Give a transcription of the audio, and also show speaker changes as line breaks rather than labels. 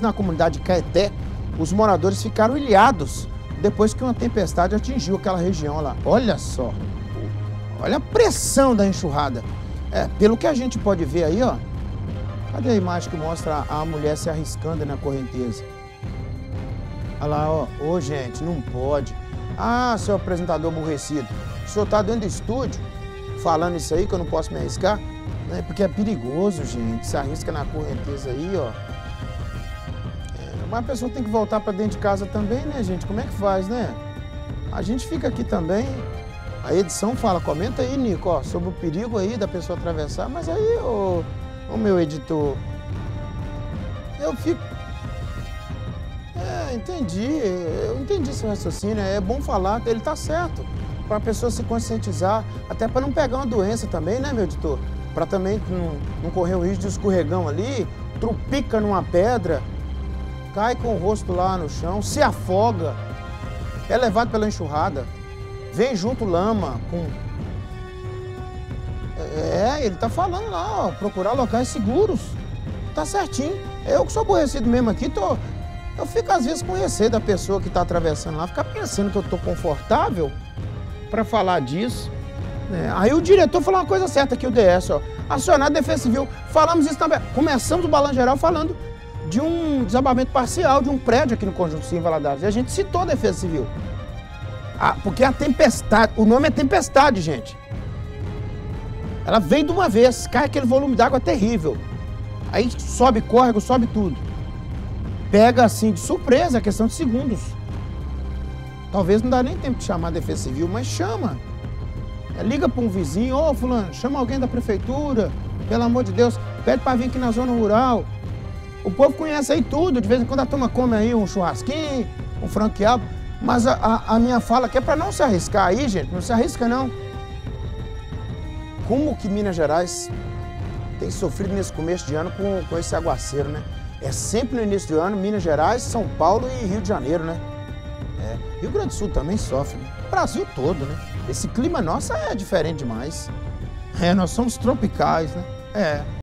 na comunidade de Caeté, os moradores ficaram ilhados depois que uma tempestade atingiu aquela região lá. Olha só, olha a pressão da enxurrada. Pelo que a gente pode ver aí, ó, cadê a imagem que mostra a mulher se arriscando na correnteza? Olha lá, ó, ô gente, não pode. Ah, seu apresentador aborrecido, o senhor tá dentro do estúdio falando isso aí que eu não posso me arriscar? Porque é perigoso, gente, se arrisca na correnteza aí, ó. Mas a pessoa tem que voltar para dentro de casa também, né, gente? Como é que faz, né? A gente fica aqui também. A edição fala, comenta aí, Nico, ó, sobre o perigo aí da pessoa atravessar. Mas aí, ô meu editor, eu fico... eu entendi seu raciocínio. É bom falar, ele tá certo. Para a pessoa se conscientizar, até para não pegar uma doença também, né, meu editor? Para também não correr o risco de escorregão ali, trupica numa pedra, cai com o rosto lá no chão, se afoga, é levado pela enxurrada, vem junto lama com... ele tá falando lá, ó, procurar locais seguros. Tá certinho. Eu que sou aborrecido mesmo aqui, eu fico às vezes com receio da pessoa que tá atravessando lá, ficar pensando que eu tô confortável para falar disso. Aí o diretor falou uma coisa certa aqui, o DS, ó, acionar a Defesa Civil. Falamos isso também. Começamos o Balanço Geral falando de um desabamento parcial de um prédio aqui no Conjunto Sim, Valadares. E a gente citou a Defesa Civil. Porque a tempestade, o nome é tempestade, gente. Ela veio de uma vez, cai aquele volume d'água terrível. Aí sobe córrego, sobe tudo. Pega assim de surpresa, é questão de segundos. Talvez não dá nem tempo de chamar a Defesa Civil, mas chama. Liga para um vizinho, ô fulano, chama alguém da prefeitura, pelo amor de Deus, pede para vir aqui na zona rural. O povo conhece aí tudo, de vez em quando a turma come aí um churrasquinho, um franqueado, mas a minha fala aqui é para não se arriscar aí, gente, não se arrisca não. Como que Minas Gerais tem sofrido nesse começo de ano com esse aguaceiro, né? É sempre no início do ano, Minas Gerais, São Paulo e Rio de Janeiro, né? Rio Grande do Sul também sofre, né? Brasil todo, né? Esse clima nosso é diferente demais. Nós somos tropicais, né?